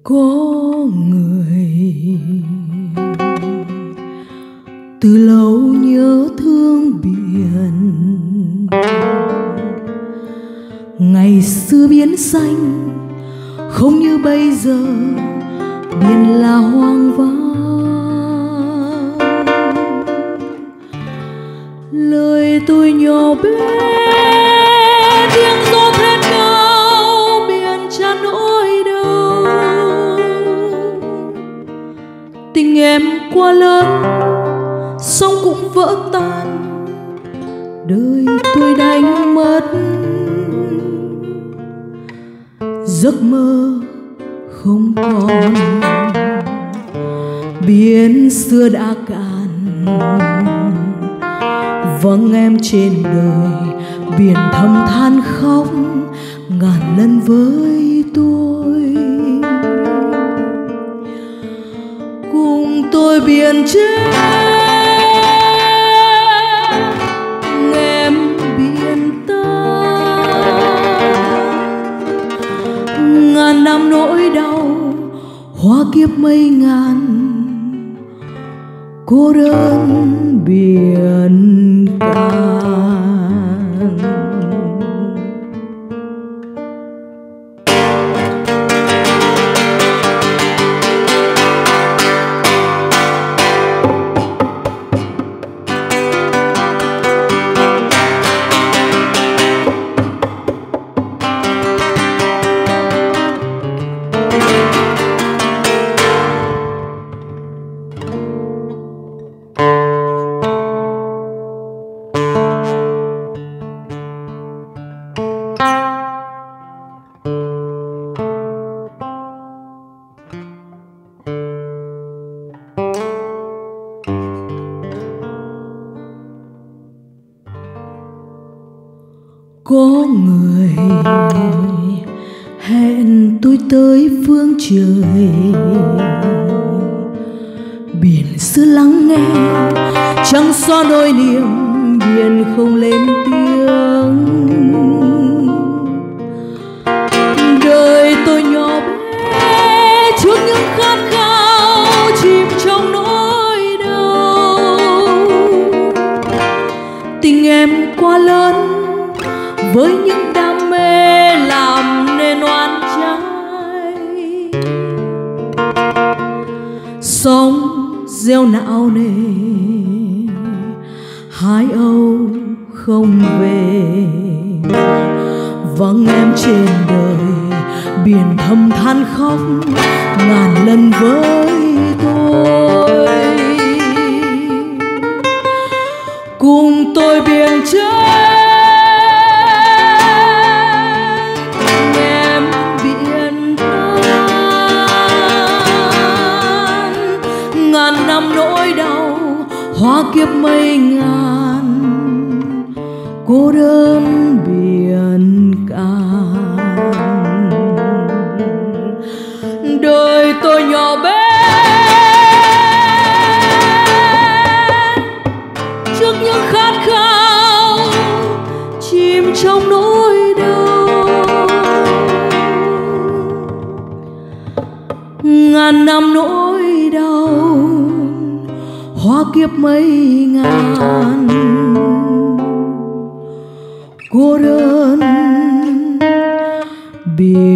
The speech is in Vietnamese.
Có người từ lâu nhớ thương biển, ngày xưa biển xanh không như bây giờ, biển là hoang vắng. Lời tôi nhỏ bé tiếng gió thét cao, biển tràn nỗi đau. Tình em quá lớn, sóng cũng vỡ tan, đời tôi đánh mất giấc mơ không còn. Biển xưa đã cạn, vắng em trên đời. Biển thầm than khóc ngàn lần với tôi. Cùng tôi biển chết, em biển ta. Ngàn năm nỗi đau hóa kiếp mây ngàn, cô đơn biển cạn. Có người hẹn tôi tới phương trời, biển xưa lắng nghe trăng xóa nỗi niềm, biển không lên tiếng. Đời tôi nhỏ bé trước những khát khao, chìm trong nỗi đau. Tình em quá lớn với những đam mê làm nên oan trái. Sóng gieo não nề, hai âu không về. Vắng em trên đời, biển thầm than khóc ngàn lần với tôi. Cùng tôi biển chết, năm nỗi đau hóa kiếp mây ngàn, cô đơn biển cạn. Đời tôi nhỏ bé trước những khát khao, chìm trong nỗi đau. Ngàn năm nỗi đau hóa kiếp mây ngàn, cô đơn biển